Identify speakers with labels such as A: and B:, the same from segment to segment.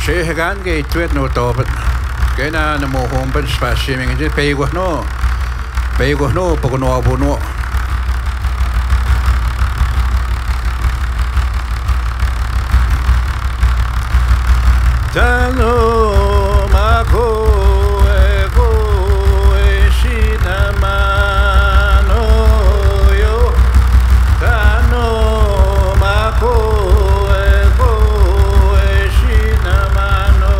A: Sehegan ke tweet no topat. Kena na mo homban spasi mengi pego no. Pego no pokono abono. Tano mako ego eshinamano yo. Tano mako ego eshinamano.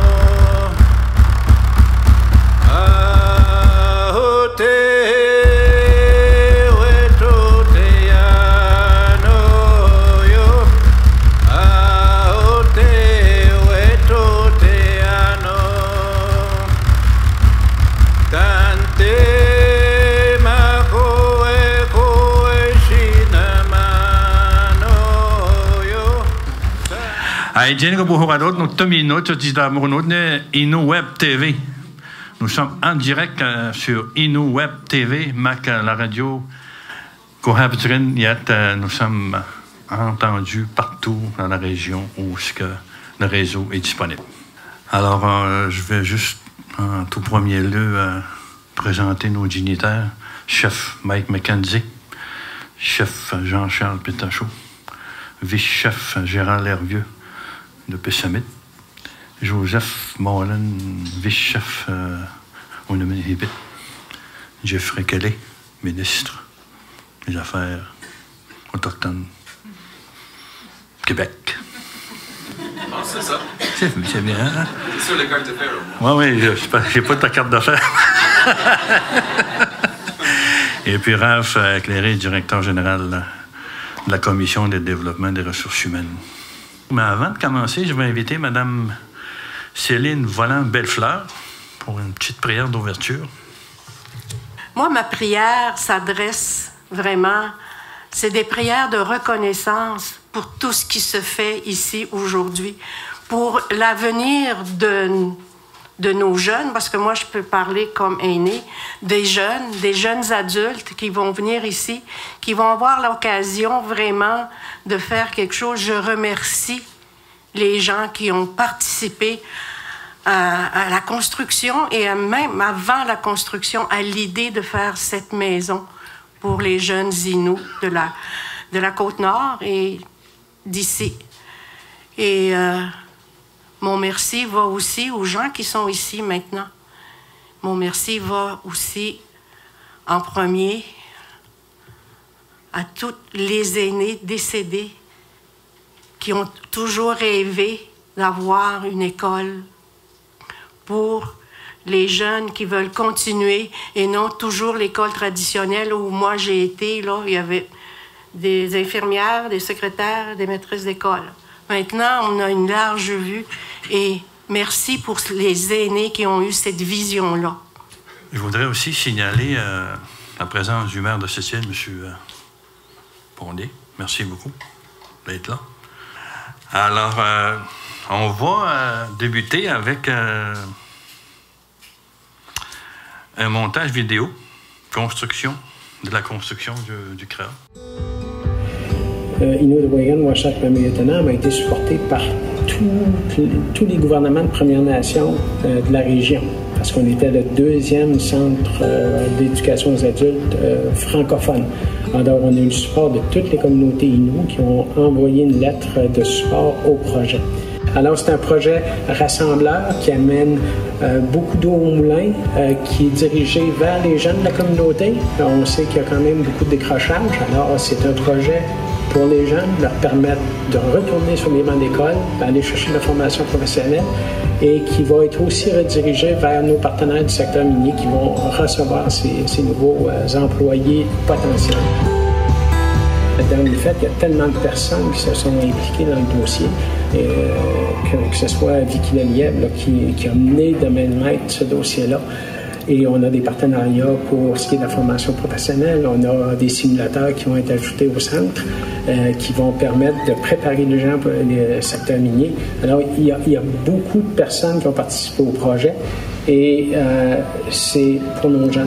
A: Ahote wetote ano yo. Ahote Toteano Tante Mako Eko Eshinamano Yo.
B: Ay, djen ko buhuradot no tominot tida moronotne Innu Web TV. Nous sommes en direct sur Innu Web TV, Mac la radio. Kohabtren yet nous sommes entendus partout dans la région où le réseau est disponible. Alors, je vais juste, en tout premier lieu, présenter nos dignitaires. Chef Mike McKenzie, chef Jean-Charles Pétachot, vice-chef Gérald Hervieux de Pessamit, Joseph Mollin, vice-chef au Nunavut, Jeffrey Kelly, ministre des Affaires autochtones, Québec.
C: C'est ça.
B: C'est bien, hein?
C: Sur les cartes d'affaires.
B: Oui, j'ai pas ta carte d'affaires. Et puis Raph Cléré, directeur général de la Commission de développement des ressources humaines. Mais avant de commencer, je vais inviter Mme Céline Volant-Bellefleur pour une petite prière d'ouverture.
D: Moi, ma prière s'adresse vraiment, c'est des prières de reconnaissance pour tout ce qui se fait ici aujourd'hui, pour l'avenir de nos jeunes, parce que moi, je peux parler comme aînée, des jeunes adultes qui vont venir ici, qui vont avoir l'occasion vraiment de faire quelque chose. Je remercie les gens qui ont participé à la construction et même avant la construction, à l'idée de faire cette maison pour les jeunes Inuits de la Côte-Nord et d'ici. Et mon merci va aussi aux gens qui sont ici maintenant. Mon merci va aussi en premier à tous les aînés décédés qui ont toujours rêvé d'avoir une école pour les jeunes qui veulent continuer et non toujours l'école traditionnelle où moi j'ai été. Là, il y avait des infirmières, des secrétaires, des maîtresses d'école. Maintenant, on a une large vue et merci pour les aînés qui ont eu cette vision-là.
B: Je voudrais aussi signaler la présence du maire de Sept-Îles, M. Pondé. Merci beaucoup d'être là. Alors, on va débuter avec un montage vidéo, de la construction du CRA.
E: Inuit-Wagan-Uashat-Pamilutanan a été supporté par tous les gouvernements de Premières Nations de la région, parce qu'on était le deuxième centre d'éducation aux adultes francophone. Alors, on a eu le support de toutes les communautés Inuits qui ont envoyé une lettre de support au projet. Alors, c'est un projet rassembleur qui amène beaucoup d'eau au moulin, qui est dirigé vers les jeunes de la communauté. On sait qu'il y a quand même beaucoup de décrochage. Alors, c'est un projet pour les jeunes, leur permettre de retourner sur les bancs d'école, d'aller chercher de la formation professionnelle et qui va être aussi redirigé vers nos partenaires du secteur minier qui vont recevoir ces nouveaux employés potentiels. Dans le fait qu'il y a tellement de personnes qui se sont impliquées dans le dossier, que ce soit Vicky Lelièvre qui a mené de main de maître ce dossier-là. Et on a des partenariats pour ce qui est de la formation professionnelle. On a des simulateurs qui vont être ajoutés au centre, qui vont permettre de préparer les gens pour le secteur minier. Alors, il y a beaucoup de personnes qui ont participé au projet et c'est pour nos jeunes.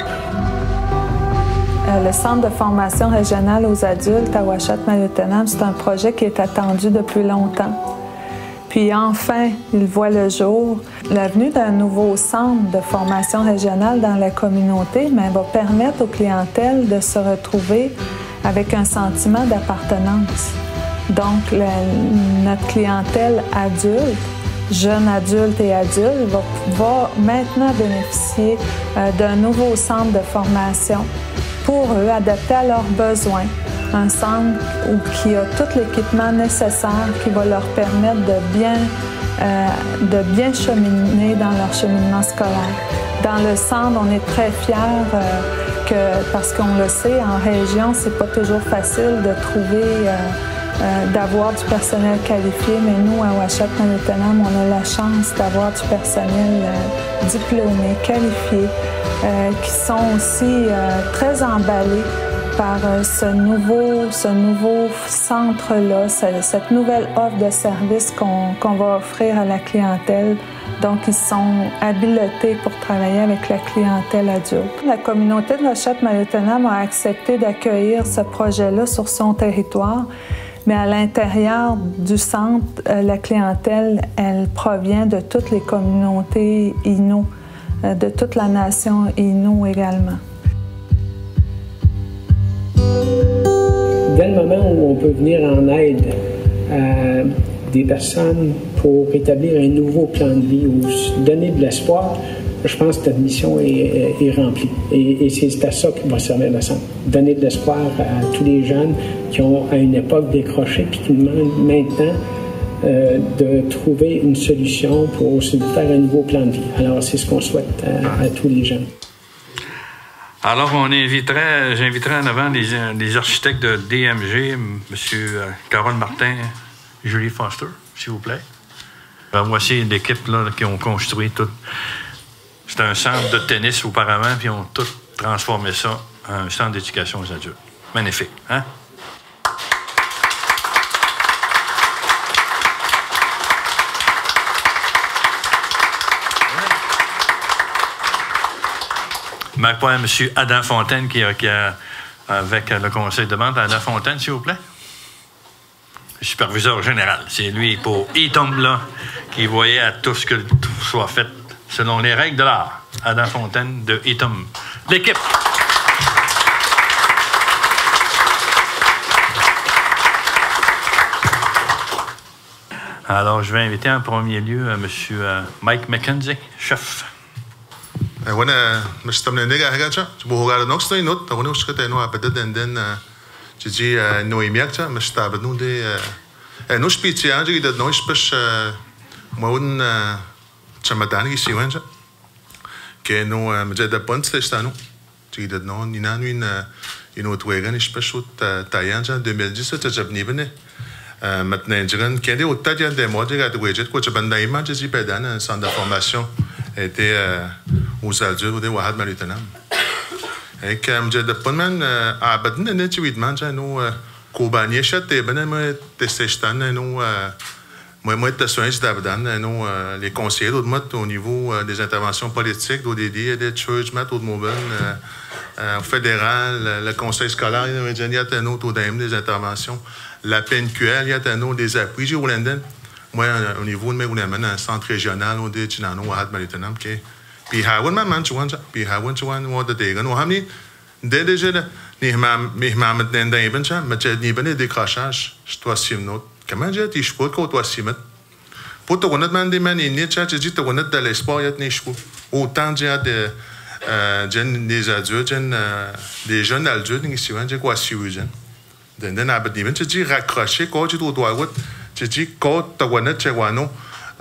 F: Le Centre de formation régionale aux adultes à Uashat-Maliotenam, c'est un projet qui est attendu depuis longtemps. Puis enfin, il voit le jour. L'avenue d'un nouveau centre de formation régionale dans la communauté va permettre aux clientèles de se retrouver avec un sentiment d'appartenance. Donc, notre clientèle adulte, jeunes adultes et adultes, va maintenant bénéficier d'un nouveau centre de formation pour eux, adapté à leurs besoins. Un centre qui a tout l'équipement nécessaire qui va leur permettre de bien cheminer dans leur cheminement scolaire. Dans le centre, on est très fiers parce qu'on le sait, en région, c'est pas toujours facile de trouver, d'avoir du personnel qualifié, mais nous, à Ouachette-Malottenam, on a la chance d'avoir du personnel diplômé, qualifié, qui sont aussi très emballés par ce nouveau centre-là, cette nouvelle offre de service qu'on va offrir à la clientèle. Donc, ils sont habilités pour travailler avec la clientèle adulte. La communauté de Ouachette-Malottenam a accepté d'accueillir ce projet-là sur son territoire, mais à l'intérieur du centre, la clientèle, elle provient de toutes les communautés Innu, de toute la nation Innu également.
E: Dès le moment où on peut venir en aide à des personnes pour établir un nouveau plan de vie ou donner de l'espoir, je pense que notre mission est remplie. Et c'est à ça qu'il va servir le centre. Donner de l'espoir à tous les jeunes qui ont à une époque décroché puis qui demandent maintenant de trouver une solution pour se faire un nouveau plan de vie. Alors, c'est ce qu'on souhaite à tous les jeunes.
B: Alors, j'inviterai en avant les architectes de DMG, M. Carole Martin, Julie Foster, s'il vous plaît. Voici l'équipe qui ont construit tout. C'était un centre de tennis auparavant, puis ils ont tout transformé ça en un centre d'éducation aux adultes. Magnifique, hein? Pas M. Adam Fontaine qui a avec le conseil de vente. Adam Fontaine, s'il vous plaît. Le superviseur général. C'est lui pour ITOM, là, qui voyait à tout ce que tout soit fait selon les règles de l'art. Adam Fontaine de ITOM. L'équipe. Alors, je vais inviter en premier lieu M. Mike McKenzie, chef.
G: وانا مش تمنينيجا حاجه بوغار نوكس تاي نوت تاونو شكت انو ابددن تجي نويمياكتا مش تابدنو دي نوش بيتيا جي دد نوش باش مون تشمداني سيوانجا كانو مجد بونت تشتانو جي دد نو نينانوين ينو تويغان ايش تايانجا 2010 تجبني بني maintenant quand des autres gens des modes de budget quoi tu bandes image je dis pédane un centre de formation était aux adultes de Ouachette-Malottenam et comme je dis pas man à badne ne tu vidman ça nous kobanier chat et ben moi testan nous moi testan d'abdan nous les conseillers d'autres au niveau des interventions politiques d'ODD des church mat au mobile fédéral le conseil scolaire il y a nous tout des interventions la PNQL, il y a des appuis. J'ai moi, au niveau de mes un centre régional, on dit que nous Ouachette-Malottenam, puis Hawan man chuan, puis Hawan chuan, on a des gens, on a mis déjà ni maintenant dans ben ça, mais j'ai ni ben décrochage, je dois simnot. Comment j'ai dit je peux que toi simnot. Pour te connaître man des man ni ça, j'ai dit te connaître de l'espoir, il y a ni je peux. Autant j'ai des adultes, des jeunes adultes qui suivent, j'ai quoi suivre. Den abet ni ben tu dis raccrocher quand tu dois voir tu dis quand tu vois net tu vois non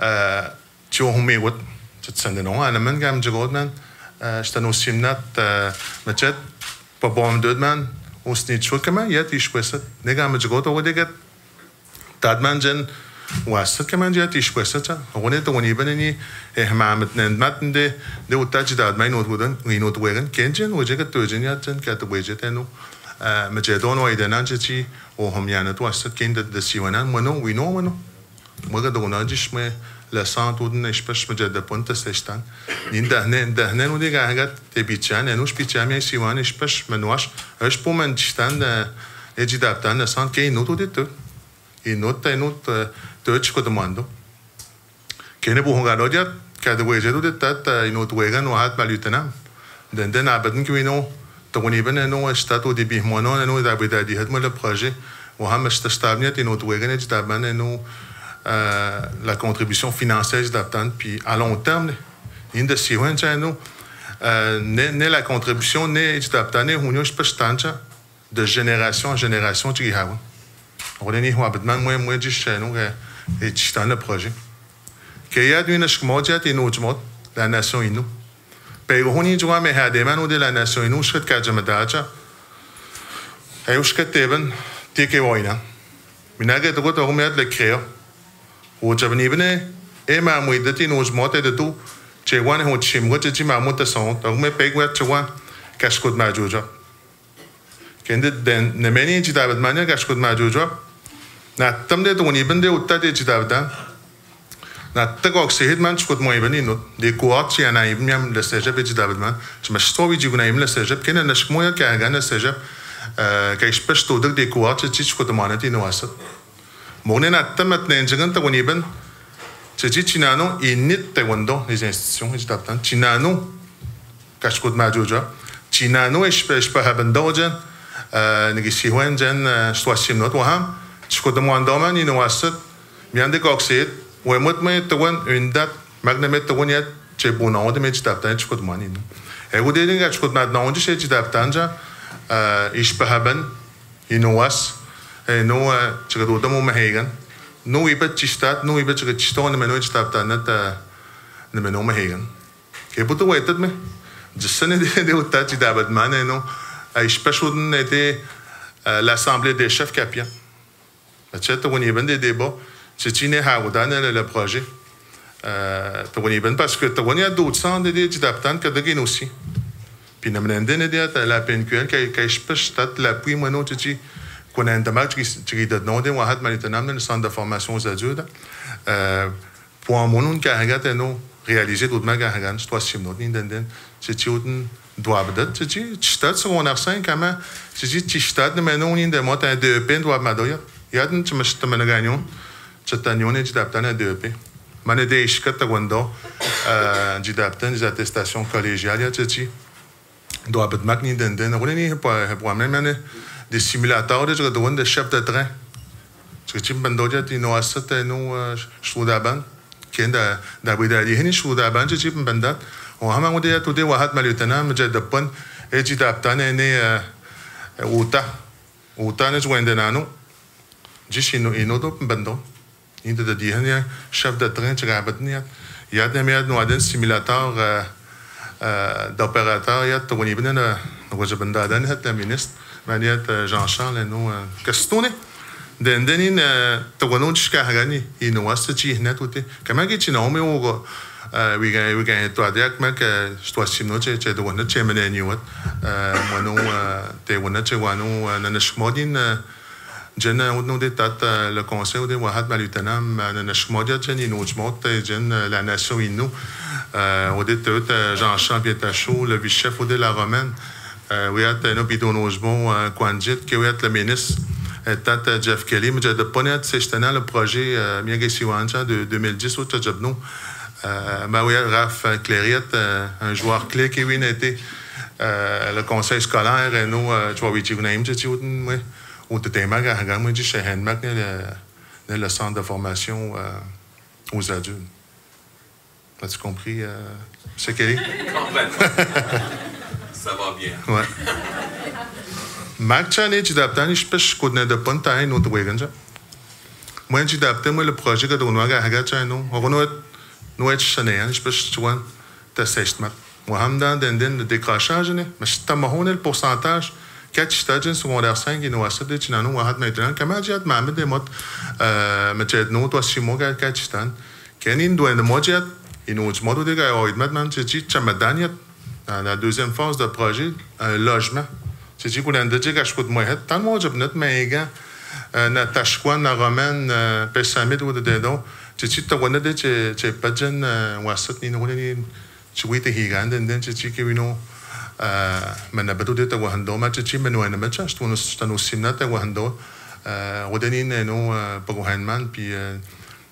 G: tu as humé what tu te sens non à la main gam je god man je t'en aussi nat mais tu pas bon de man on se dit tu comment il y a tu choisis ça les gam je god on dit que tad man jen ouais ça comment il y a tu choisis ça on est on est ben ni et ma maintenant maintenant de outage tad man on doit on doit rien kenjen on dit que tu jen ya jen que tu vois j'étais nous mais j'ai donné une idée n'importe où on vient de toi c'est qu'il y a des siwans moi non oui non moi non moi quand on a dit je me le centre où je peux me dire de point de c'est stan ni d'ahnen on dit regarde t'es pitchan et nous je pitchan mais siwan je peux me noche je peux me distan et j'ai d'aptan le centre qui est une autre de tout une autre tu te demandes Kene buhongadodiat kadwejedu tat inotwegan wahat malutenam. Den abaden kwino toniben no stato di bihmono no da bidadi hat le projet waham stabniet inotwegan et daban no la contribution financière d'aptan puis à long terme inde siwen chano ne la contribution ne d'aptane hunyo spstancha de génération en génération tu hawa. On est ni habitman moi du chano et tu le projet. Qu'il y a une schmodiat et une la nation inou. Pei honi joa me hademan de la nation inou schret kajamadacha. Et ushket teben tike woina. Minaget rot orumet le créa. Ou javenibene e ma muidati no jmote de tout. Chewan ho chimgo chi mamut son. Orume pegwet chewan kashkut majuja. Kende den nemeni chi david mania kashkut majuja. Na tamde to ni bende uttate chi davidan. Na tagok sehit man chkut mo ibani no de cohort chi ana ibniam le cégep chi davidman. Je me stowi ji guna im le cégep kene na shmoya ka gan le cégep ka spes to de cohort chi chkut manati no asat. Monen atamat nenjagan to ni ben chi chinano init te wando les institutions chi davidan. Chinano ka chkut majoja. Chinano espes pa habandojan negisi wenjan stoasim not waham chkut mandoman ni no asat. Miande kok sehit Wemut me tawan une date magnamet tawaniat che bonan de met taptan chkot mani. E wo de nga chkot mat na onde che taptanja ish pahaban inowas e no chkot do mo mahegan no ibet chistat no ibet chkot chiston me no taptan na ne me no mahegan. Ke puto wetat me jessane de utat dabat man no ish pashudn était l'assemblée des chefs capiens. Peut-être on y ben des débats. C'est une le projet. Parce que tu as d'autres centres d'adaptation que de aussi. Puis nous avons la PNQL qui a l'appui, moi, nous, qu'on a un démarche qui est demandé, on a le centre de formation aux adultes. Pour un moment, nous avons réalisé d'autres magasin, c'est toi, Simon, c'est une doit être, c'est stade secondaire 5, comment, c'est stade, mais nous, on a un DEP, doit m'adoyer. Il y a une chose que je gagnons. Chatanione d'adaptan DEP. Mane de ishkat wando d'adaptan des attestations collégiales tchi. Doit bet magni den roleni pour même des simulateurs de chef de train. Tchi bandoja ti no asat no shudaban kenda da bidali hini shudaban tchi bandat. On hama ngode to de wahat malutana mjadapan e d'adaptan ne uta ne wendenano. Jishino inodo bando. Il y a des chefs de train qui il y a des simulateurs d'opérateurs. Il y a des ministres, il y a Jean-Charles, qu'est-ce que c'est? Il y a des gens qui ont été comment est-ce Jen ou de tat le conseil de Wahat Malutanam Nashmodia Jen Inouchmot Jen la nation Inou au de Jean-Charles Pietachou le vice-chef de la Romaine oui at no bidonojbon Kwanjit qui est le ministre tat Jeff Kelly mais de ponet c'est le projet Miagesiwanja de 2010 au Tchadjabno bah oui Raph Clériet un joueur clé qui a été le conseil scolaire et nous tu vois oui tu connais oui ou de thème que moi je sais le centre de formation aux adultes. As-tu compris c'est Kelly?
C: Ça va bien.
G: Ouais. Mac Chane tu d'aptan je peux connais de ponta une autre weekend. Moi tu d'aptan moi le projet que on va haga chano. On nous être chané je peux tu vois ta sexte mat. Moi hamdan den décrochage ne mais c'est le pourcentage 4 stages secondaire 5 qui nous a cédé chinano wahat maintenant comment j'ai mamed de mot mais no toi simo 4 stan kenin doit de mojet il nous modo de gars maintenant c'est chamadania dans la deuxième phase de projet un logement c'est qu'on a dit que je coûte moi tant moi je net mais gars na tashkwan na romaine pesamid ou de dedans c'est tu t'as de c'est pas jeune wasat ni no ni tu oui te higan den c'est qui nous من بدو ده وهندو ما تجي من وين ما تشاش تونس تنو سينات وهندو ودنين إنه بقوهن مان بي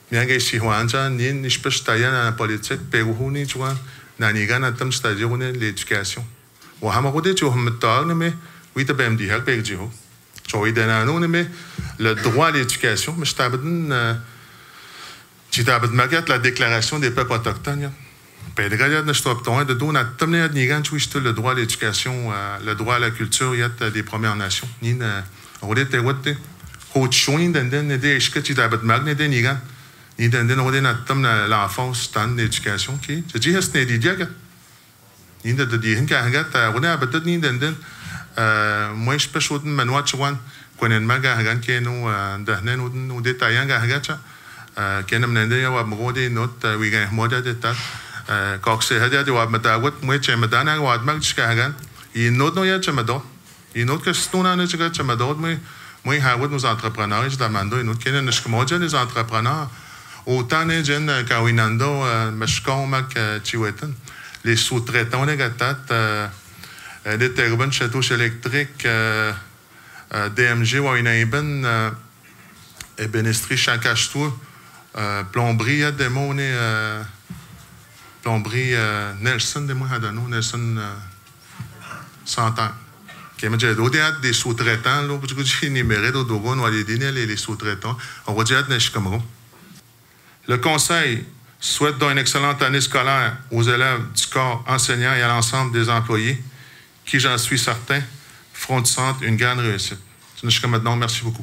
G: Bien que si Juanja, ni je peux tailler dans la politique, Pérou, tu vois, dans les gars, dans c'est-à-dire l'éducation. Ou à Maroudé, tu vas me tarder, mais oui, tu peux me dire, Pérou, tu vas aider à nous, mais le droit à l'éducation, mais je t'abonne, tu t'abonnes la déclaration des peuples autochtones. Puis, regarde, je t'obtiens de donner à t'amener à Nigan, tu vois, le droit à l'éducation, le droit à la culture, il y a des Premières Nations. Ni, on dit, tu vois, coach, ni d'enden, ni des, tu t'abonnes mag, ni des Nigan. Ni d'enden, on dit, l'enfance, tant d'éducation, qui, je dis, c'est des diags. Ni de dire, on est à peut-être ni d'enden. Moi, je peux choisir manoir, tu vois, qu'on est mag, qui est nous, d'ahnen, ou détaillant, qui est n'amène, il y a un des notes, oui, un mot de détail. Quand c'est à dire de voir madame, moi j'ai madame à voir mag jusqu'à hagan. Il note non y'a madame. Il note que c'est ton année que madame, moi Howard nos entrepreneurs, je demande une autre qui est ne comment dire les entrepreneurs. Autant les jeunes Kawinando, Mashkon, Mac Chiwetan, les sous-traitants les gâtats, les turbines châteaux électriques, DMG ou une eben, ébénisterie Chancashtour, plomberie, il y a des mots plomberie Nelson de moi Nelson Santan qui m'a dit des sous-traitants là parce que j'ai énuméré d'autres dogon ou les sous-traitants on va dire le conseil souhaite donc une excellente année scolaire aux élèves du corps enseignant et à l'ensemble des employés qui j'en suis certain feront du centre une grande réussite. Jusqu'à maintenant, merci beaucoup.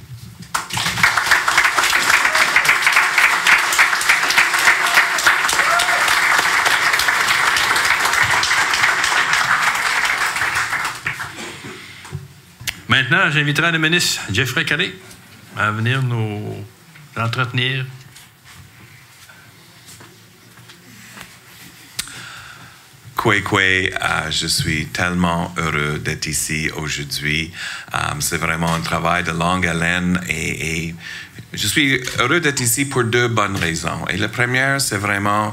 B: Maintenant, j'inviterai le ministre Jeffrey Carré à venir nous entretenir.
H: Je suis tellement heureux d'être ici aujourd'hui. C'est vraiment un travail de longue haleine et je suis heureux d'être ici pour deux bonnes raisons. Et la première, c'est vraiment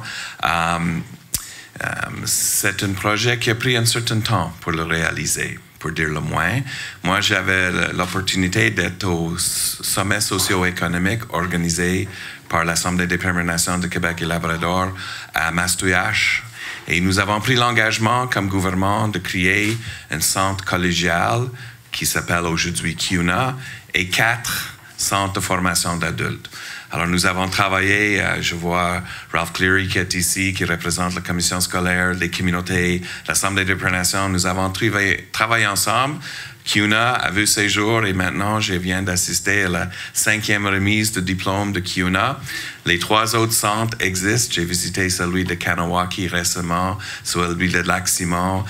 H: c'est un projet qui a pris un certain temps pour le réaliser. Pour dire le moins. Moi, j'avais l'opportunité d'être au sommet socio-économique organisé par l'Assemblée des Premières Nations de Québec et Labrador à Mastouillache. Et nous avons pris l'engagement comme gouvernement de créer un centre collégial qui s'appelle aujourd'hui CUNA et 4 centres de formation d'adultes. Alors, nous avons travaillé, je vois Ralph Cleary qui est ici, qui représente la commission scolaire, les communautés, l'Assemblée des Premières Nations. Nous avons travaillé ensemble. CUNA a vu ses jours et maintenant, je viens d'assister à la 5e remise de diplôme de CUNA. Les 3 autres centres existent. J'ai visité celui de Kanawaki récemment, celui de Lac-Simon.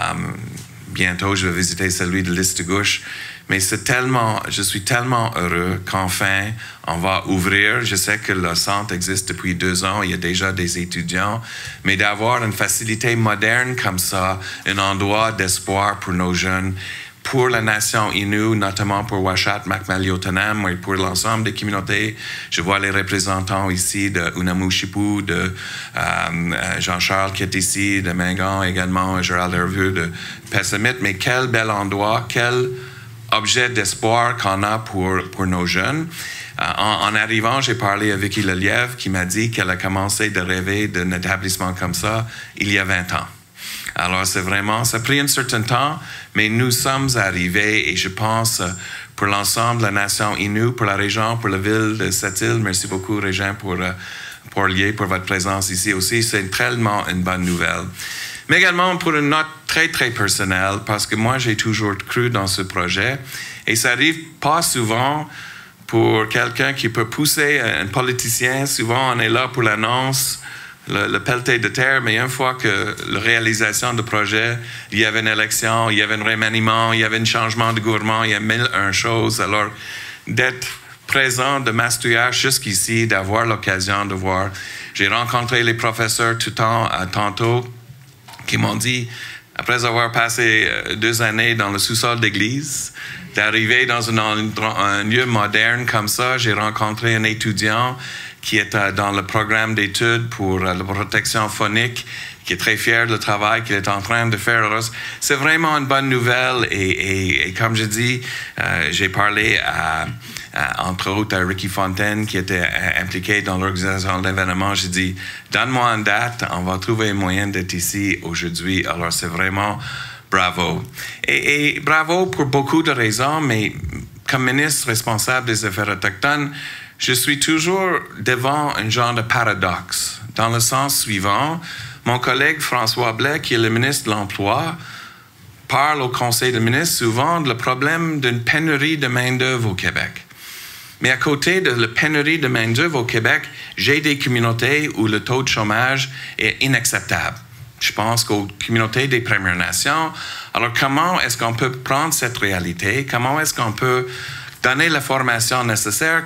H: Bientôt, je vais visiter celui de Listagouche. Mais je suis tellement heureux qu'enfin, on va ouvrir. Je sais que le centre existe depuis 2 ans, il y a déjà des étudiants, mais d'avoir une facilité moderne comme ça, un endroit d'espoir pour nos jeunes, pour la nation Innu, notamment pour Uashat, Makmaliotanam et pour l'ensemble des communautés. Je vois les représentants ici de Unamushipu, de Jean-Charles qui est ici, de Mingan également, Gérald Hervieux de Pessamit, mais quel bel endroit, quel objet d'espoir qu'on a pour nos jeunes. En arrivant, j'ai parlé avec Vicky Lelièvre qui m'a dit qu'elle a commencé de rêver d'un établissement comme ça il y a 20 ans. Alors, c'est vraiment, ça a pris un certain temps, mais nous sommes arrivés et je pense pour l'ensemble de la nation Innu, pour la région, pour la ville de Sept-Îles. Merci beaucoup, Régent, pour votre présence ici aussi. C'est tellement une bonne nouvelle. Mais également pour une note très, très personnelle, parce que moi, j'ai toujours cru dans ce projet. Et ça n'arrive pas souvent pour quelqu'un qui peut pousser un politicien. Souvent, on est là pour l'annonce, le pelleté de terre, mais une fois que la réalisation du projet, il y avait une élection, il y avait un remaniement, il y avait un changement de gouvernement, il y a 1001 choses. Alors, d'être présent de Mastouillache jusqu'ici, d'avoir l'occasion de voir. J'ai rencontré les professeurs tantôt, qui m'ont dit, après avoir passé 2 années dans le sous-sol d'église, d'arriver dans un lieu moderne comme ça, j'ai rencontré un étudiant qui est dans le programme d'études pour la protection phonique, qui est très fier du travail qu'il est en train de faire. C'est vraiment une bonne nouvelle et comme je dis, j'ai parlé à entre autres à Ricky Fontaine qui était impliqué dans l'organisation de l'événement. J'ai dit, donne-moi une date, on va trouver un moyen d'être ici aujourd'hui. Alors c'est vraiment bravo. Et bravo pour beaucoup de raisons, mais comme ministre responsable des Affaires autochtones, je suis toujours devant un genre de paradoxe, dans le sens suivant. Mon collègue François Blais, qui est le ministre de l'Emploi, parle au Conseil des ministres souvent du problème d'une pénurie de main-d'œuvre au Québec. Mais à côté de la pénurie de main-d'œuvre au Québec, j'ai des communautés où le taux de chômage est inacceptable. Je pense qu'aux communautés des Premières Nations. Alors, comment est-ce qu'on peut prendre cette réalité? Comment est-ce qu'on peut donner la formation nécessaire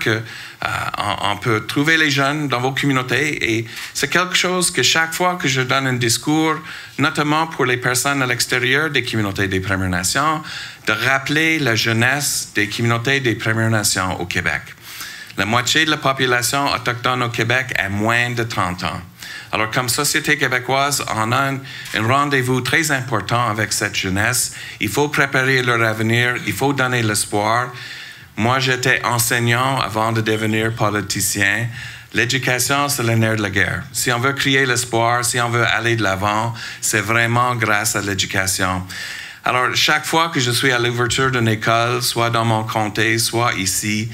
H: on peut trouver les jeunes dans vos communautés? Et c'est quelque chose que chaque fois que je donne un discours, notamment pour les personnes à l'extérieur des communautés des Premières Nations, de rappeler la jeunesse des communautés des Premières Nations au Québec. La moitié de la population autochtone au Québec a moins de 30 ans. Alors, comme société québécoise, on a un rendez-vous très important avec cette jeunesse. Il faut préparer leur avenir, il faut donner l'espoir. Moi, j'étais enseignant avant de devenir politicien. L'éducation, c'est le nerf de la guerre. Si on veut créer l'espoir, si on veut aller de l'avant, c'est vraiment grâce à l'éducation. Alors, chaque fois que je suis à l'ouverture d'une école, soit dans mon comté, soit ici,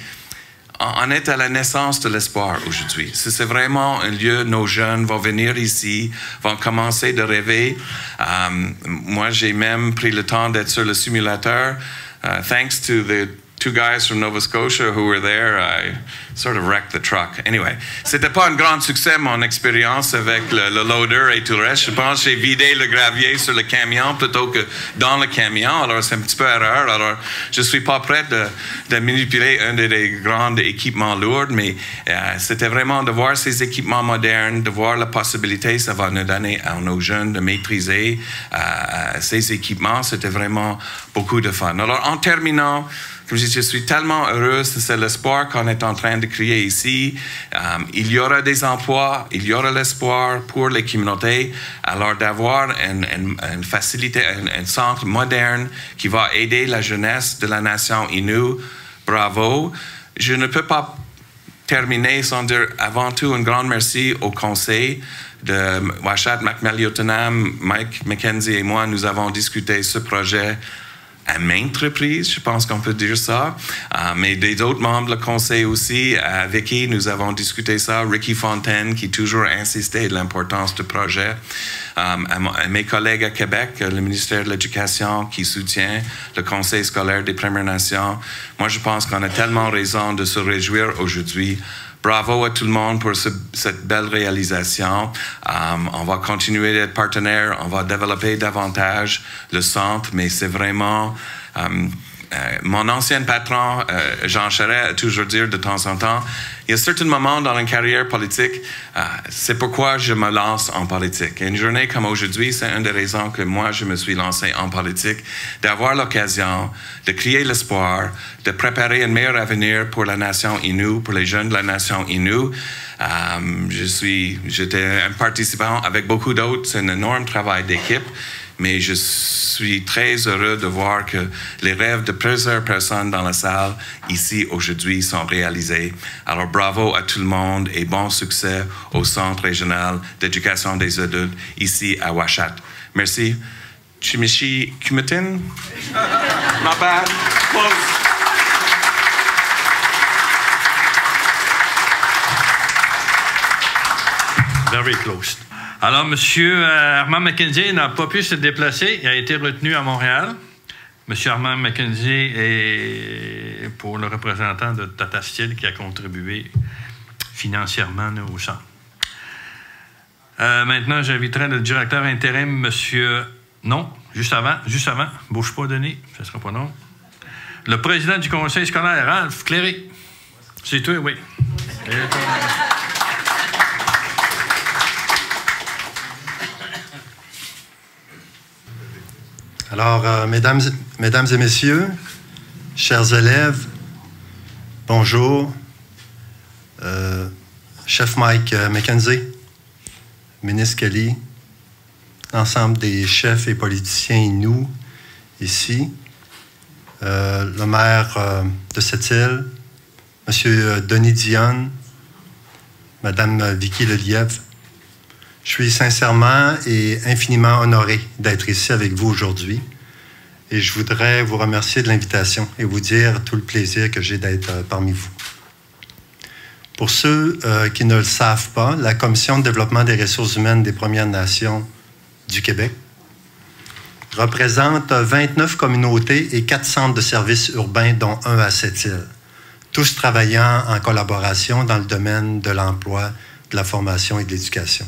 H: on est à la naissance de l'espoir aujourd'hui. C'est vraiment un lieu, nos jeunes vont venir ici, vont commencer de rêver. Moi, j'ai même pris le temps d'être sur le simulateur. Thanks to the 2 guys from Nova Scotia who were there, I sort of wrecked the truck. Anyway, c'était pas un grand succès, mon expérience avec le loader et tout le reste. Je pense que j'ai vidé le gravier sur le camion plutôt que dans le camion. Alors, c'est un petit peu erreur. Alors, je suis pas prêt de manipuler un des grands équipements lourds, mais c'était vraiment de voir ces équipements modernes, de voir la possibilité, ça va nous donner à nos jeunes de maîtriser ces équipements. C'était vraiment beaucoup de fun. Alors, en terminant, comme je dis, je suis tellement heureux, c'est l'espoir qu'on est en train de créer ici. Il y aura des emplois, il y aura l'espoir pour les communautés. Alors d'avoir une facilité, un centre moderne qui va aider la jeunesse de la nation Innu, bravo. Je ne peux pas terminer sans dire avant tout un grand merci au conseil de Uashat Macmillan-Utenam. Mike McKenzie et moi, nous avons discuté ce projet à maintes reprises, je pense qu'on peut dire ça. Mais des autres membres du conseil aussi, avec qui nous avons discuté ça. Ricky Fontaine, qui toujours insisté de l'importance du projet. À mes collègues à Québec, le ministère de l'Éducation qui soutient le Conseil scolaire des Premières Nations. Moi, je pense qu'on a tellement raison de se réjouir aujourd'hui. Bravo à tout le monde pour cette belle réalisation. On va continuer d'être partenaire, on va développer davantage le centre, mais c'est vraiment... mon ancien patron, Jean Charest, a toujours dit de temps en temps, il y a certains moments dans une carrière politique, c'est pourquoi je me lance en politique. Et une journée comme aujourd'hui, c'est une des raisons que moi, je me suis lancé en politique, d'avoir l'occasion de créer l'espoir, de préparer un meilleur avenir pour la nation Innu, pour les jeunes de la nation Innu. J'étais un participant avec beaucoup d'autres, c'est un énorme travail d'équipe. Mais je suis très heureux de voir que les rêves de plusieurs personnes dans la salle ici aujourd'hui sont réalisés. Alors bravo à tout le monde et bon succès au Centre régional d'éducation des adultes ici à Uashat. Merci. Chimichi Kumitin? Not bad. Close.
B: Very close. Alors, M. Armand McKenzie n'a pas pu se déplacer. Il a été retenu à Montréal. M. Armand McKenzie est pour le représentant de Tata Steel qui a contribué financièrement au centre. Maintenant, j'inviterai le directeur intérim, M. Non, juste avant. Bouge pas, Denis, ça ne sera pas non. Le président du conseil scolaire, Ralph Cléry. C'est toi, oui.
I: Alors, mesdames et messieurs, chers élèves, bonjour. Chef Mike McKenzie, ministre Kelly, l'ensemble des chefs et politiciens Innu ici, le maire de cette île, M. Denis Dionne, Mme Vicky Lelièvre, je suis sincèrement et infiniment honoré d'être ici avec vous aujourd'hui. Et je voudrais vous remercier de l'invitation et vous dire tout le plaisir que j'ai d'être parmi vous. Pour ceux qui ne le savent pas, la Commission de développement des ressources humaines des Premières Nations du Québec représente 29 communautés et 4 centres de services urbains, dont un à Sept-Îles, tous travaillant en collaboration dans le domaine de l'emploi, de la formation et de l'éducation.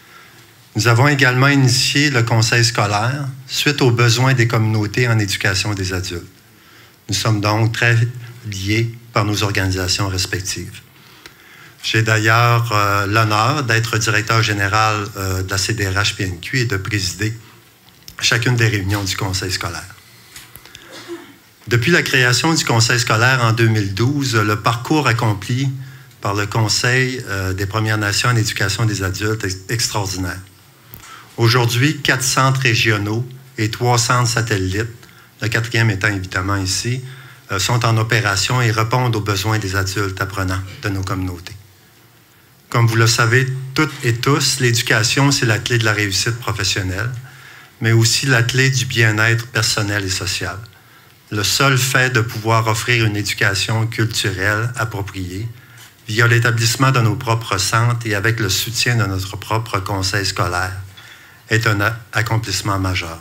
I: Nous avons également initié le conseil scolaire suite aux besoins des communautés en éducation des adultes. Nous sommes donc très liés par nos organisations respectives. J'ai d'ailleurs l'honneur d'être directeur général de la CDRH-PNQ et de présider chacune des réunions du conseil scolaire. Depuis la création du conseil scolaire en 2012, le parcours accompli par le Conseil des Premières Nations en éducation des adultes est extraordinaire. Aujourd'hui, 4 centres régionaux et 3 centres satellites, le 4e étant évidemment ici, sont en opération et répondent aux besoins des adultes apprenants de nos communautés. Comme vous le savez toutes et tous, l'éducation, c'est la clé de la réussite professionnelle, mais aussi la clé du bien-être personnel et social. Le seul fait de pouvoir offrir une éducation culturelle appropriée via l'établissement de nos propres centres et avec le soutien de notre propre conseil scolaire est un accomplissement majeur.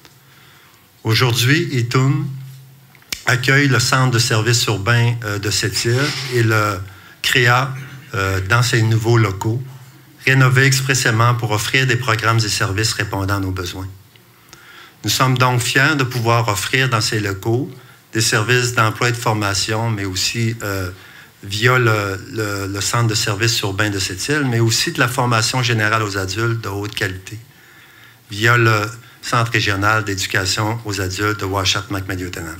I: Aujourd'hui, Itoum accueille le centre de services urbains de Sept-Îles et le CREA dans ses nouveaux locaux, rénovés expressément pour offrir des programmes et services répondant à nos besoins. Nous sommes donc fiers de pouvoir offrir dans ces locaux des services d'emploi et de formation, mais aussi via le centre de services urbains de Sept-Îles, mais aussi de la formation générale aux adultes de haute qualité, via le Centre régional d'éducation aux adultes de Ouachata-Macmillan-Utenam.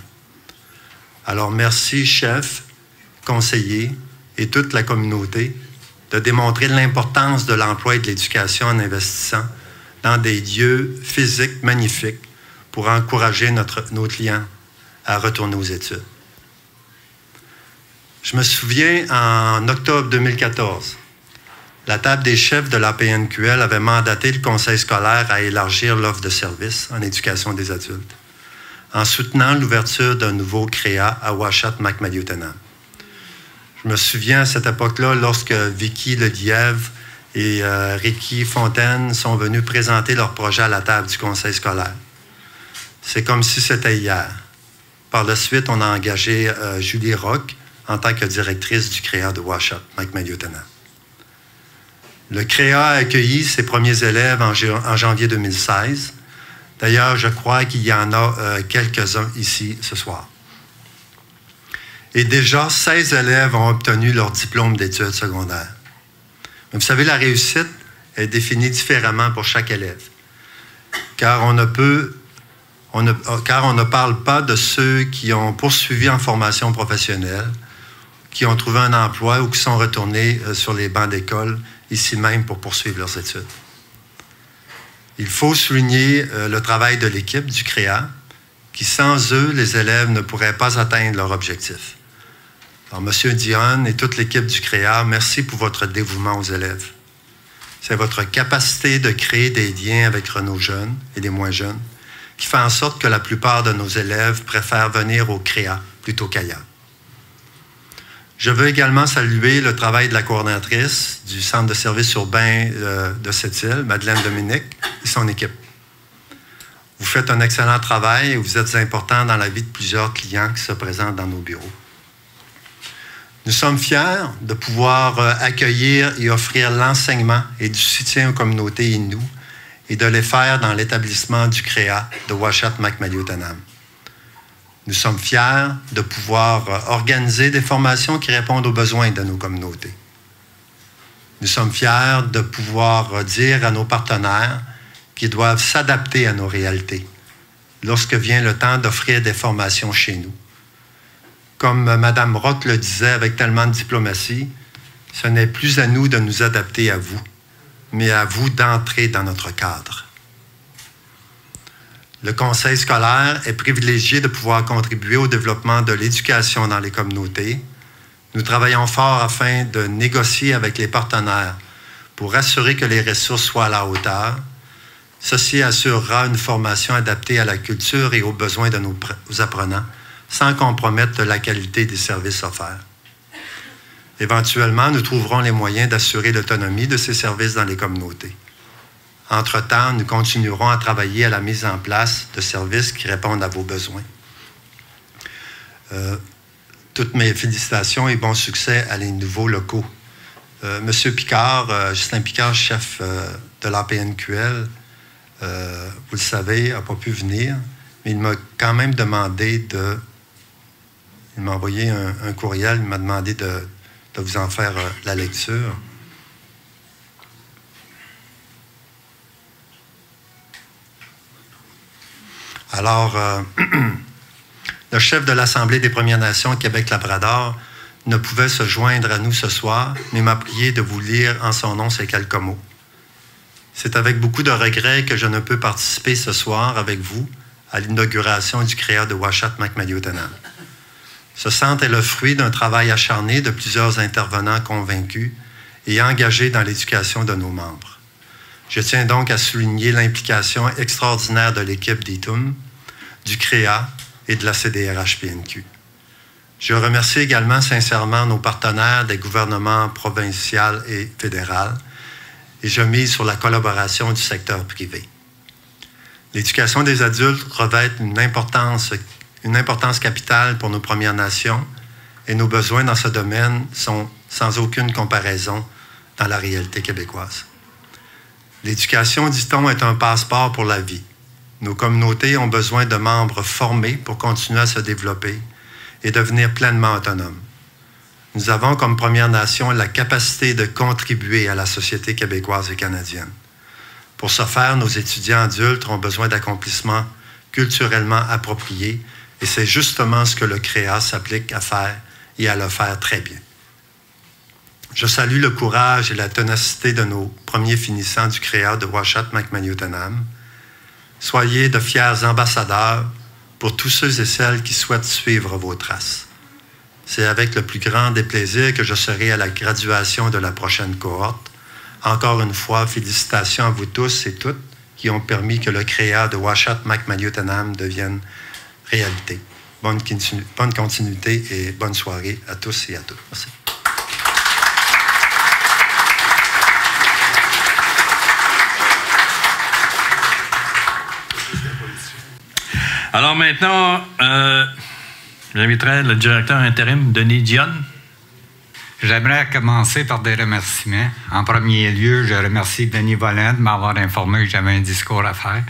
I: Alors, merci, chefs, conseillers et toute la communauté de démontrer l'importance de l'emploi et de l'éducation en investissant dans des lieux physiques magnifiques pour encourager nos clients à retourner aux études. Je me souviens, en octobre 2014, la table des chefs de la PNQL avait mandaté le conseil scolaire à élargir l'offre de services en éducation des adultes, en soutenant l'ouverture d'un nouveau CREA à Ouachata-Macmillan-Utenam. Je me souviens à cette époque-là, lorsque Vicky Lelièvre et Ricky Fontaine sont venus présenter leur projet à la table du conseil scolaire. C'est comme si c'était hier. Par la suite, on a engagé Julie Roch en tant que directrice du CREA de Ouachata-Macmillan-Utenam. Le CREA a accueilli ses premiers élèves en janvier 2016. D'ailleurs, je crois qu'il y en a quelques-uns ici ce soir. Et déjà, 16 élèves ont obtenu leur diplôme d'études secondaires. Mais vous savez, la réussite est définie différemment pour chaque élève. Car on ne parle pas de ceux qui ont poursuivi en formation professionnelle, qui ont trouvé un emploi ou qui sont retournés sur les bancs d'école, ici même, pour poursuivre leurs études. Il faut souligner le travail de l'équipe du CREA, qui sans eux, les élèves ne pourraient pas atteindre leur objectif. Alors, M. Dionne et toute l'équipe du CREA, merci pour votre dévouement aux élèves. C'est votre capacité de créer des liens avec nos jeunes et les moins jeunes qui fait en sorte que la plupart de nos élèves préfèrent venir au CREA plutôt qu'ailleurs. Je veux également saluer le travail de la coordonnatrice du Centre de services urbains de Sept-Îles, Madeleine Dominique, et son équipe. Vous faites un excellent travail et vous êtes important dans la vie de plusieurs clients qui se présentent dans nos bureaux. Nous sommes fiers de pouvoir accueillir et offrir l'enseignement et du soutien aux communautés Innu et de les faire dans l'établissement du CREA de Ouachata-Macmillan-Utenam. Nous sommes fiers de pouvoir organiser des formations qui répondent aux besoins de nos communautés. Nous sommes fiers de pouvoir dire à nos partenaires qu'ils doivent s'adapter à nos réalités lorsque vient le temps d'offrir des formations chez nous. Comme Mme Roch le disait avec tellement de diplomatie, ce n'est plus à nous de nous adapter à vous, mais à vous d'entrer dans notre cadre. Le conseil scolaire est privilégié de pouvoir contribuer au développement de l'éducation dans les communautés Nous travaillons fort afin de négocier avec les partenaires pour assurer que les ressources soient à la hauteur. Ceci assurera une formation adaptée à la culture et aux besoins de nos apprenants, sans compromettre la qualité des services offerts. Éventuellement, nous trouverons les moyens d'assurer l'autonomie de ces services dans les communautés. Entre-temps, nous continuerons à travailler à la mise en place de services qui répondent à vos besoins. Toutes mes félicitations et bon succès à les nouveaux locaux. Monsieur Picard, Justin Picard, chef de l'APNQL, vous le savez, n'a pas pu venir, mais il m'a quand même demandé de... Il m'a envoyé un courriel, il m'a demandé de vous en faire la lecture. Alors, le chef de l'Assemblée des Premières Nations Québec-Labrador ne pouvait se joindre à nous ce soir, mais m'a prié de vous lire en son nom ces quelques mots. C'est avec beaucoup de regret que je ne peux participer ce soir avec vous à l'inauguration du CREA de Uashat-Macmillioutenam. Ce centre est le fruit d'un travail acharné de plusieurs intervenants convaincus et engagés dans l'éducation de nos membres. Je tiens donc à souligner l'implication extraordinaire de l'équipe d'ITUM, du CREA et de la CDRH-PNQ. Je remercie également sincèrement nos partenaires des gouvernements provincial et fédéral et je mise sur la collaboration du secteur privé. L'éducation des adultes revêt une importance capitale pour nos Premières Nations et nos besoins dans ce domaine sont sans aucune comparaison dans la réalité québécoise. L'éducation, dit-on, est un passeport pour la vie. Nos communautés ont besoin de membres formés pour continuer à se développer et devenir pleinement autonomes. Nous avons comme Première Nation la capacité de contribuer à la société québécoise et canadienne. Pour ce faire, nos étudiants adultes ont besoin d'accomplissements culturellement appropriés et c'est justement ce que le CREA s'applique à faire et à le faire très bien. Je salue le courage et la ténacité de nos premiers finissants du CREA de Uashat-Macmillioutenam. Soyez de fiers ambassadeurs pour tous ceux et celles qui souhaitent suivre vos traces. C'est avec le plus grand des plaisirs que je serai à la graduation de la prochaine cohorte. Encore une fois, félicitations à vous tous et toutes qui ont permis que le CREA de Uashat-Macmillioutenam devienne réalité. Bonne continuité et bonne soirée à tous et à toutes. Merci.
B: Alors maintenant, j'inviterai le directeur intérim, Denis Dionne.
J: J'aimerais commencer par des remerciements. En premier lieu, je remercie Denis Volin de m'avoir informé que j'avais un discours à faire.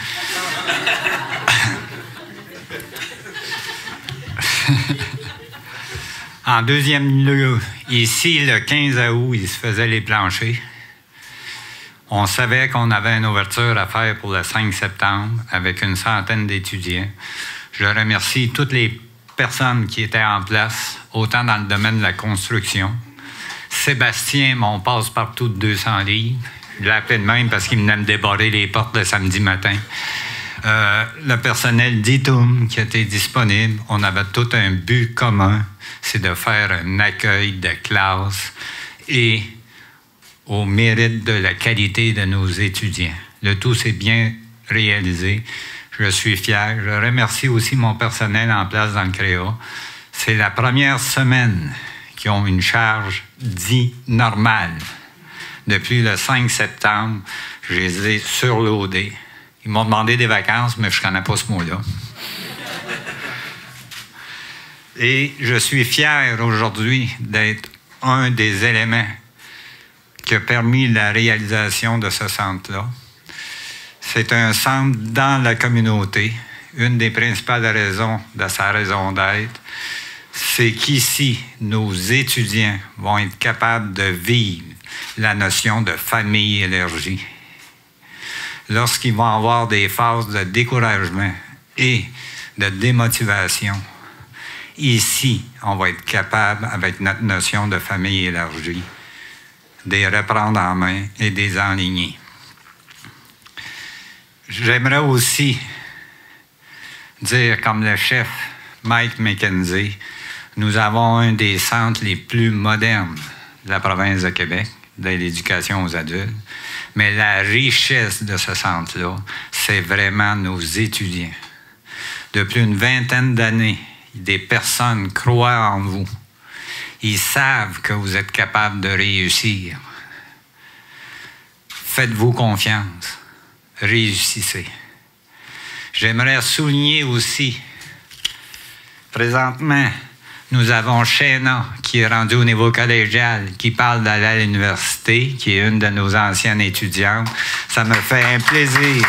J: En deuxième lieu, ici, le 15 août, il se faisait les planchers. On savait qu'on avait une ouverture à faire pour le 5 septembre avec une centaine d'étudiants. Je remercie toutes les personnes qui étaient en place, autant dans le domaine de la construction. Sébastien, mon passe-partout de 200 livres. Je l'ai appelé de même parce qu'il venait me débarrer les portes le samedi matin. Le personnel d'ITUM qui était disponible, on avait tout un but commun, c'est de faire un accueil de classe et au mérite de la qualité de nos étudiants. Le tout s'est bien réalisé. Je suis fier. Je remercie aussi mon personnel en place dans le CREA. C'est la première semaine qu'ils ont une charge dite normale. Depuis le 5 septembre, je les ai surloadés. Ils m'ont demandé des vacances, mais je ne connais pas ce mot-là. Et je suis fier aujourd'hui d'être un des éléments qui a permis la réalisation de ce centre-là. C'est un centre dans la communauté. Une des principales raisons de sa raison d'être, c'est qu'ici, nos étudiants vont être capables de vivre la notion de famille élargie. Lorsqu'ils vont avoir des phases de découragement et de démotivation, ici, on va être capable, avec notre notion de famille élargie, de les reprendre en main et de les enligner. J'aimerais aussi dire, comme le chef Mike McKenzie, Nous avons un des centres les plus modernes de la province de Québec, de l'éducation aux adultes. Mais la richesse de ce centre-là, c'est vraiment nos étudiants. Depuis une vingtaine d'années, des personnes croient en vous. Ils savent que vous êtes capable de réussir. Faites-vous confiance. Réussissez. J'aimerais souligner aussi, présentement, nous avons Shayna, qui est rendue au niveau collégial, qui parle d'aller à l'université, qui est une de nos anciennes étudiantes. Ça me fait un plaisir.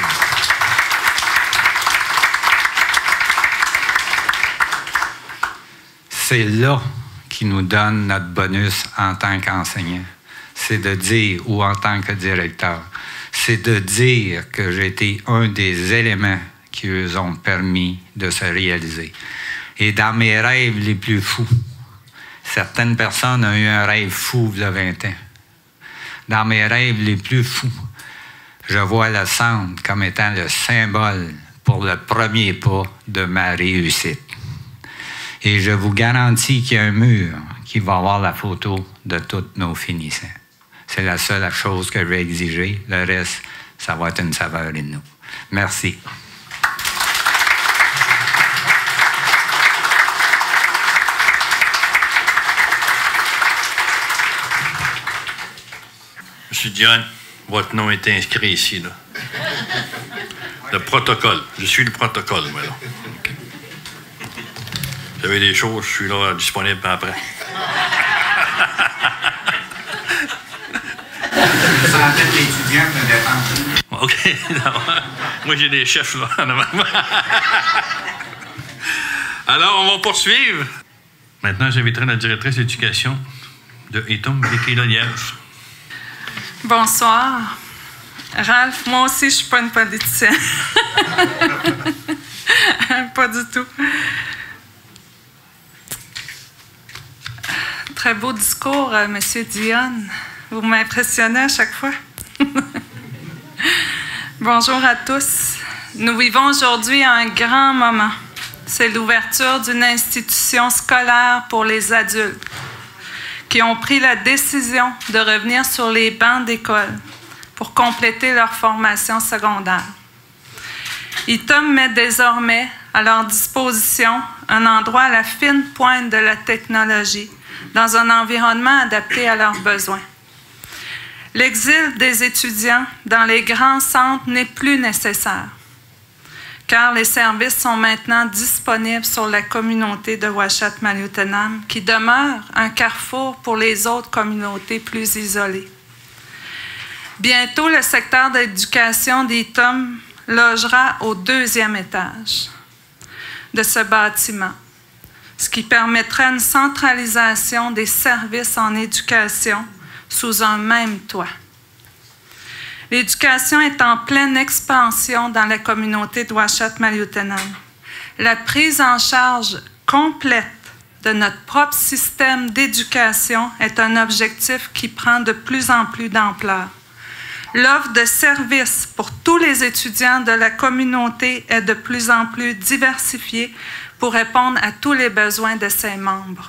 J: C'est là qui nous donne notre bonus en tant qu'enseignant. C'est de dire, ou en tant que directeur, c'est de dire que j'ai été un des éléments qui eux ont permis de se réaliser. Et dans mes rêves les plus fous, certaines personnes ont eu un rêve fou il y a 20 ans. Dans mes rêves les plus fous, je vois le centre comme étant le symbole pour le premier pas de ma réussite. Et je vous garantis qu'il y a un mur qui va avoir la photo de tous nos finissants. C'est la seule chose que je vais exiger. Le reste, ça va être une saveur de nous. Merci.
B: Monsieur Dion, votre nom est inscrit ici, là. Le protocole. Je suis le protocole, moi, là. Okay. Vous avez des choses, je suis là, disponible après. OK. Moi, j'ai des chefs, là, en avant. Alors, on va poursuivre. Maintenant, j'inviterai la directrice d'éducation de Etum, Vicky Lelièvre.
K: Bonsoir. Ralph, moi aussi, je ne suis pas une politicienne. Pas du tout. Très beau discours, M. Dion. Vous m'impressionnez à chaque fois. Bonjour à tous. Nous vivons aujourd'hui un grand moment. C'est l'ouverture d'une institution scolaire pour les adultes qui ont pris la décision de revenir sur les bancs d'école pour compléter leur formation secondaire. Etum met désormais à leur disposition un endroit à la fine pointe de la technologie, dans un environnement adapté à leurs besoins. L'exil des étudiants dans les grands centres n'est plus nécessaire, car les services sont maintenant disponibles sur la communauté de Ouachette-Maliotenam, qui demeure un carrefour pour les autres communautés plus isolées. Bientôt, le secteur d'éducation d'Etum logera au 2e étage de ce bâtiment, ce qui permettra une centralisation des services en éducation sous un même toit. L'éducation est en pleine expansion dans la communauté de Ouachette-Maliotenam. La prise en charge complète de notre propre système d'éducation est un objectif qui prend de plus en plus d'ampleur. L'offre de services pour tous les étudiants de la communauté est de plus en plus diversifiée pour répondre à tous les besoins de ses membres.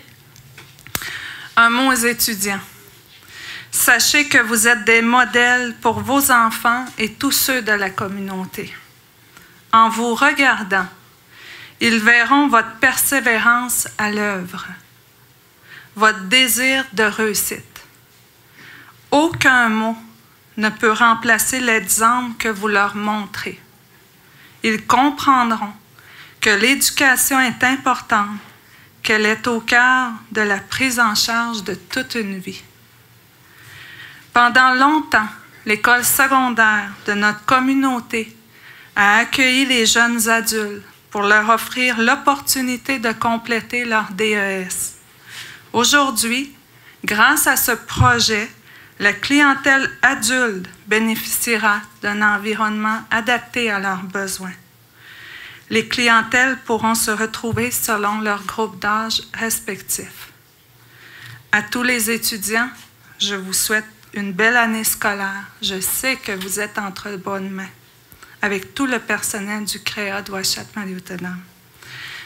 K: Un mot aux étudiants. Sachez que vous êtes des modèles pour vos enfants et tous ceux de la communauté. En vous regardant, ils verront votre persévérance à l'œuvre, votre désir de réussite. Aucun mot ne peut remplacer l'exemple que vous leur montrez. Ils comprendront que l'éducation est importante, qu'elle est au cœur de la prise en charge de toute une vie. Pendant longtemps, l'école secondaire de notre communauté a accueilli les jeunes adultes pour leur offrir l'opportunité de compléter leur DES. Aujourd'hui, grâce à ce projet, la clientèle adulte bénéficiera d'un environnement adapté à leurs besoins. Les clientèles pourront se retrouver selon leur groupe d'âge respectif. À tous les étudiants, je vous souhaite une belle année scolaire. Je sais que vous êtes entre bonnes mains avec tout le personnel du CREA de Ouachette-Maliotenam.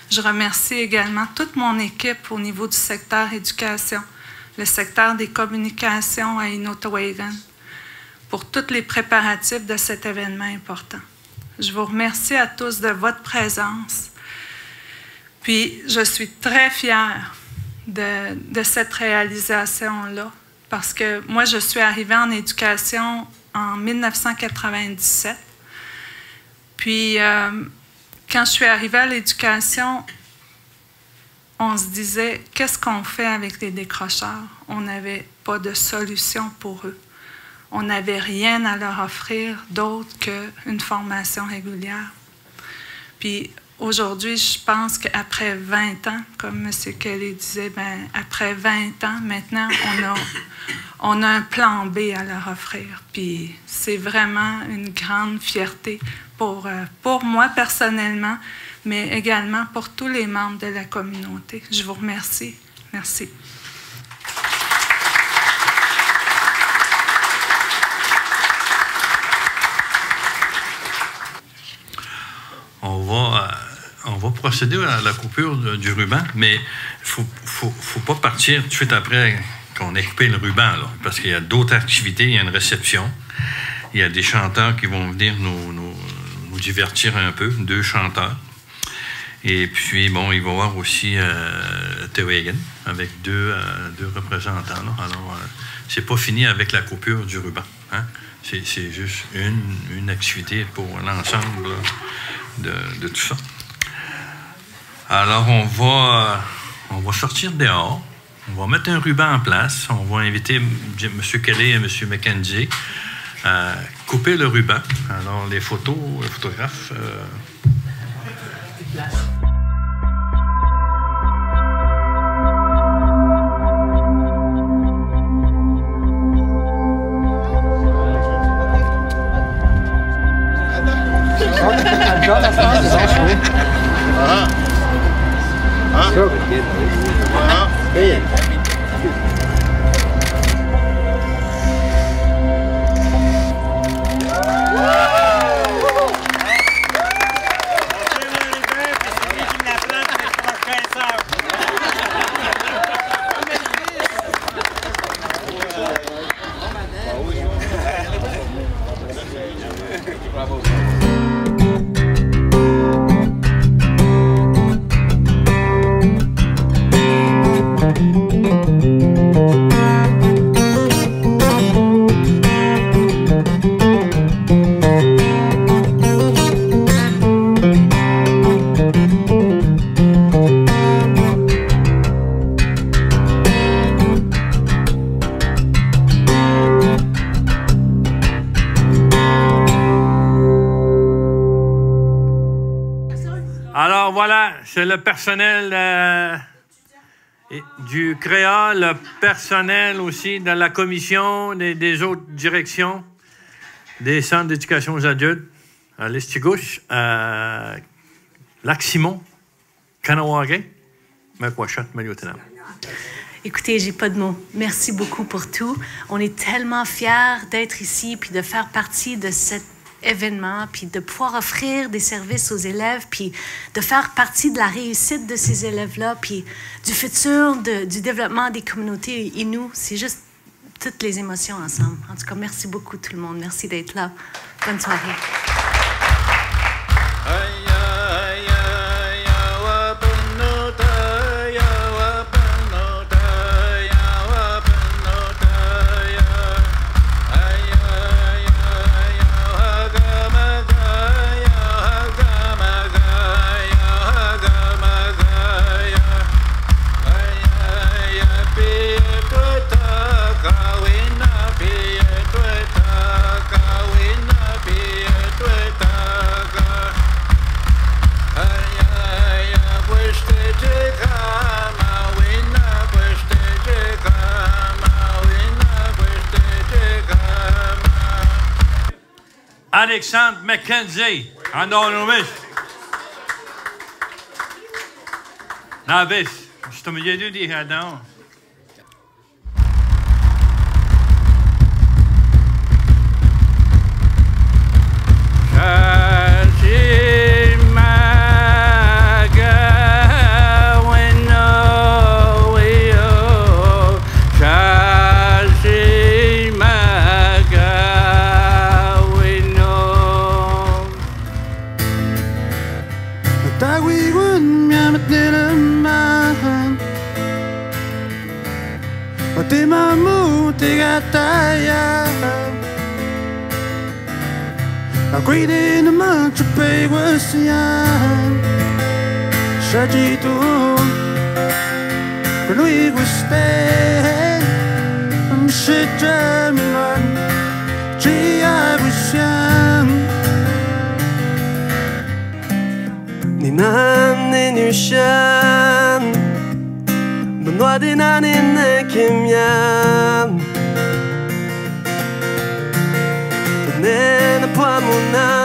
K: Je remercie également toute mon équipe au niveau du secteur éducation, le secteur des communications à Inno-Tawagan, pour tous les préparatifs de cet événement important. Je vous remercie à tous de votre présence. Puis, je suis très fière de cette réalisation-là, parce que moi, je suis arrivée en éducation en 1997. Puis, quand je suis arrivée à l'éducation, on se disait, qu'est-ce qu'on fait avec les décrocheurs? On n'avait pas de solution pour eux. On n'avait rien à leur offrir d'autre qu'une formation régulière. Puis, aujourd'hui, je pense qu'après 20 ans, comme M. Kelly disait, ben, après 20 ans, maintenant, on a un plan B à leur offrir. Puis c'est vraiment une grande fierté pour moi personnellement, mais également pour tous les membres de la communauté. Je vous remercie. Merci.
B: On va procéder à la coupure du ruban, mais il faut pas partir tout de suite après qu'on ait coupé le ruban, là, parce qu'il y a d'autres activités, il y a une réception, il y a des chanteurs qui vont venir nous divertir un peu, 2 chanteurs. Et puis, bon, il va y avoir aussi Tawagan avec 2 représentants. Là. Alors, c'est pas fini avec la coupure du ruban. Hein? C'est juste une activité pour l'ensemble de tout ça. Alors, on va sortir dehors. On va mettre un ruban en place. On va inviter M. Kelly et M. McKenzie à couper le ruban. Alors, les photographes... Alors voilà, c'est le personnel du CREA, le personnel aussi de la commission, des autres directions, des centres d'éducation aux adultes, à l'Estigouche, à Lac-Simon, Kahnawake, Maquachat, Maliotenam.
L: Écoutez, j'ai pas de mots. Merci beaucoup pour tout. On est tellement fiers d'être ici puis de faire partie de cet événement, puis de pouvoir offrir des services aux élèves, puis de faire partie de la réussite de ces élèves-là, puis du futur du développement des communautés Innu. C'est juste toutes les émotions ensemble. En tout cas, merci beaucoup tout le monde. Merci d'être là. Bonne soirée.
B: Alexandre McKenzie, en Norwich. Navis, je te mets du dit non.
A: Maga
M: saya Aku ini nama cepai wasian Sajitu Penui guste Sejamilan Cia busian Ninan inusyan Benua dinanin nekimyan Benena puamuna